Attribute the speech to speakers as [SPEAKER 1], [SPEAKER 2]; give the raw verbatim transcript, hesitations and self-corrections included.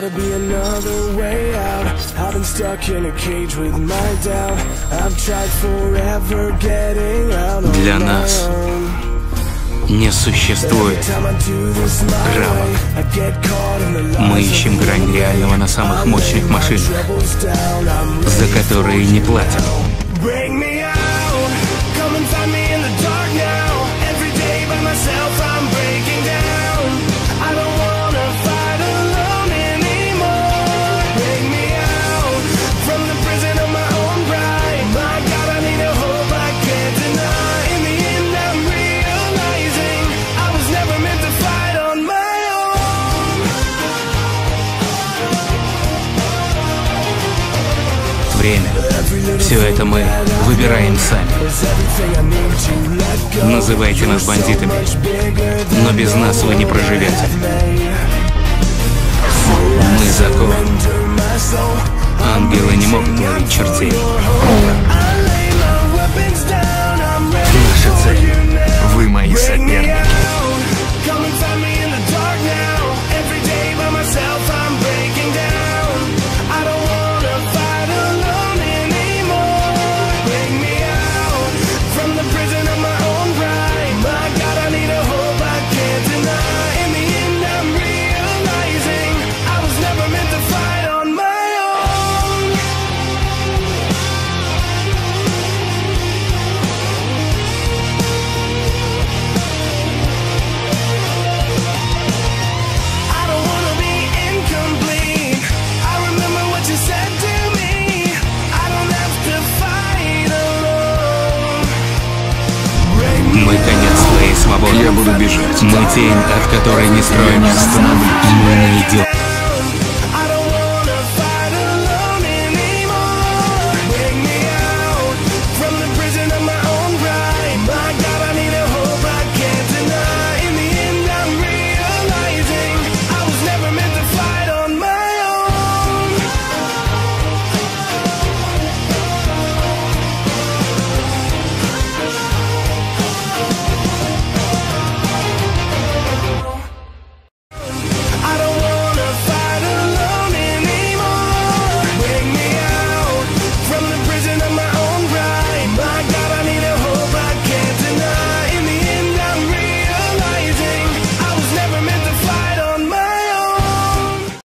[SPEAKER 1] gotta be another way out. I've been stuck in a cage with my doubt. I've tried forever getting out on
[SPEAKER 2] Для
[SPEAKER 1] my
[SPEAKER 2] нас
[SPEAKER 1] own.
[SPEAKER 2] не существует рамок. Мы ищем грань реального на самых мощных машинах, за которые не платят. Время. Все это мы выбираем сами. Называйте нас бандитами, но без нас вы не проживете. Мы закон. Ангелы не могут ловить чертей. Наша цель. Вы мои соперники. Мы конец своей свободы.
[SPEAKER 3] Я буду бежать.
[SPEAKER 2] Мы тень, от которой не строим.
[SPEAKER 3] Я не остановлюсь.
[SPEAKER 2] Мы не идем.